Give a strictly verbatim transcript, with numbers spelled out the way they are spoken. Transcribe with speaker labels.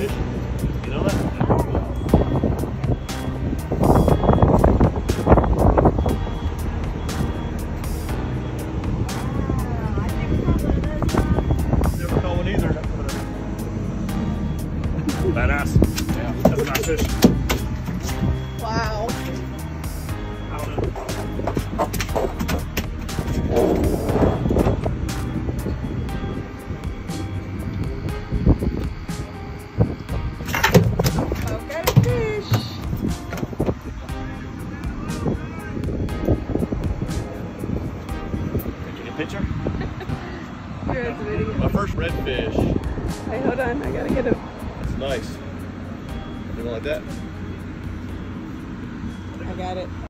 Speaker 1: redfish. You know that? Never caught one either. Badass. Yeah, that's a nice fish.
Speaker 2: Wow.
Speaker 1: I don't know.
Speaker 2: I've got a fish.
Speaker 1: Taking a picture?
Speaker 2: Here's the video.
Speaker 1: My first redfish.
Speaker 2: Hey, hold on. I gotta get him.
Speaker 1: That's nice. You don't like that?
Speaker 2: I got it.